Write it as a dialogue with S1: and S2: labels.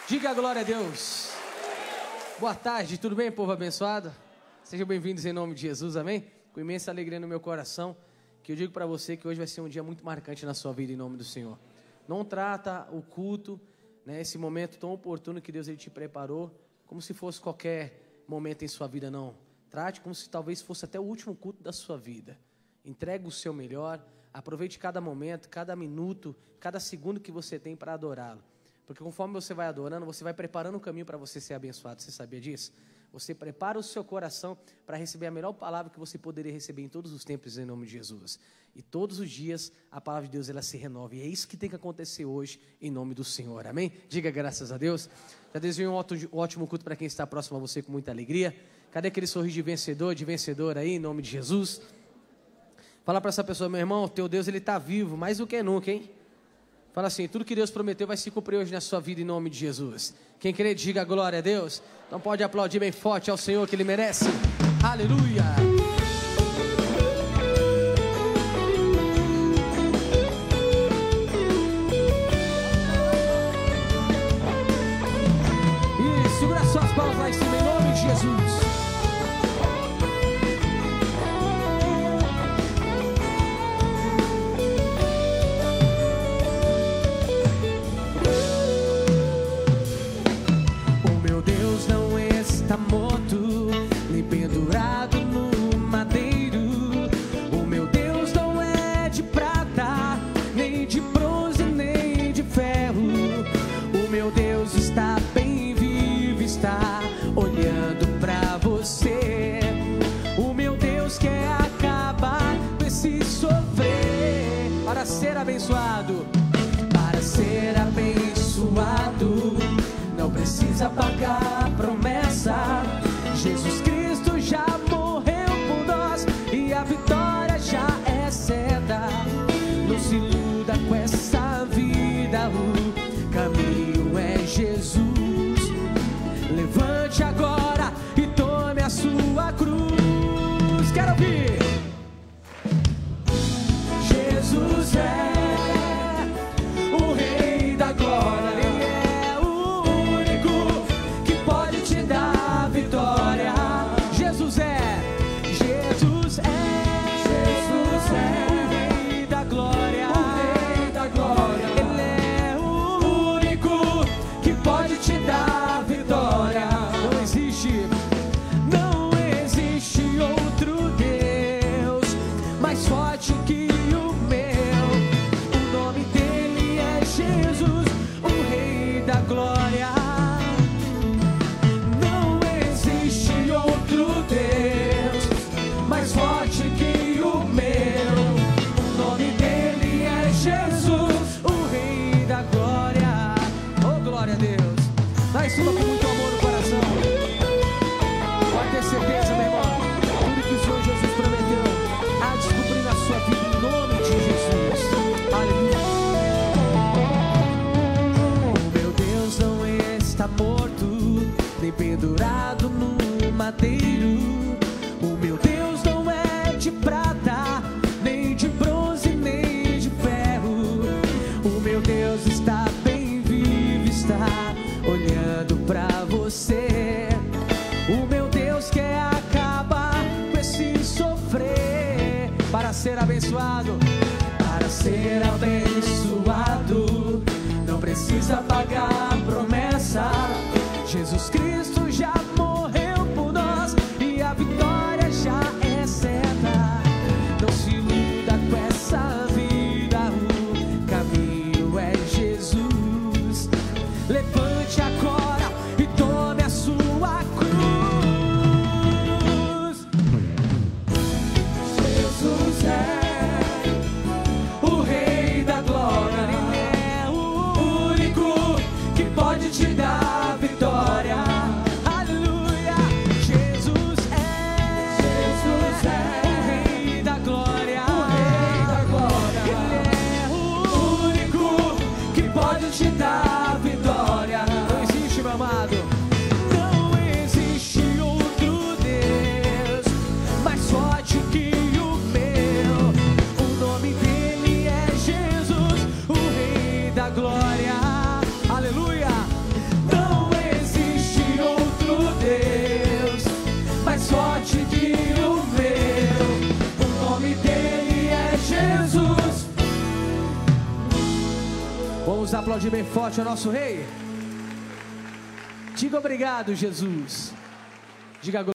S1: Diga glória a Deus. Boa tarde, tudo bem, povo abençoado? Sejam bem-vindos em nome de Jesus, amém? Com imensa alegria no meu coração, que eu digo para você que hoje vai ser um dia muito marcante na sua vida em nome do Senhor. Não trata o culto, né, esse momento tão oportuno que Deus ele te preparou, como se fosse qualquer momento em sua vida, não. Trate como se talvez fosse até o último culto da sua vida. Entregue o seu melhor, aproveite cada momento, cada minuto, cada segundo que você tem para adorá-lo. Porque conforme você vai adorando, você vai preparando o caminho para você ser abençoado. Você sabia disso? Você prepara o seu coração para receber a melhor palavra que você poderia receber em todos os tempos, em nome de Jesus. E todos os dias a palavra de Deus ela se renova. E é isso que tem que acontecer hoje, em nome do Senhor. Amém? Diga graças a Deus. Já desejo um ótimo culto para quem está próximo a você com muita alegria. Cadê aquele sorriso de vencedor aí, em nome de Jesus? Fala para essa pessoa, meu irmão, teu Deus ele está vivo, mais do que nunca, hein? Fala assim, tudo que Deus prometeu vai se cumprir hoje na sua vida em nome de Jesus. Quem crê, diga glória a Deus. Então pode aplaudir bem forte ao Senhor que Ele merece. Aleluia. E segura suas palmas lá em cima em nome de Jesus.
S2: Morto, nem pendurado no madeiro. O meu Deus não é de prata, nem de bronze, nem de ferro. O meu Deus está bem vivo, está olhando pra você. O meu Deus quer acabar com esse sofrer. Para ser abençoado, para ser abençoado, não precisa pagar promessa. Jesus Cristo já morreu por nós e a vitória já é certa. Não se iluda com essa vida, o caminho é Jesus. Levante agora e tome a sua cruz. Quero ouvir. Jesus é o Rei da Glória.
S1: Com muito amor no coração. Pode ter certeza, meu irmão. Tudo que o Senhor Jesus prometeu a descobrir na sua vida em nome de Jesus. Aleluia.
S2: O meu Deus não está morto, nem pendurado no madeiro. O meu Deus não é de prata, nem de bronze, nem de ferro. O meu Deus está bem vivo, está olhando pra você. O meu Deus quer acabar com esse sofrer.
S1: Para ser abençoado,
S2: para ser abençoado, não precisa pagar promessa. Jesus Cristo já morreu por nós e a vitória já é certa. Não se iluda com essa vida, o caminho é Jesus. Levante agora e tome a sua cruz. Jesus é o Rei da Glória. Ele é o único que pode te dar vitória. Aleluia. Jesus é o Rei da Glória. O Rei da Glória. Ele é o único que pode te dar vitória.
S1: não existe, meu amado.
S2: Não existe outro Deus mais forte que o meu. O nome dele é Jesus, o Rei da Glória.
S1: Aleluia.
S2: Não
S1: Vamos aplaudir bem forte ao nosso rei. Diga obrigado, Jesus. Diga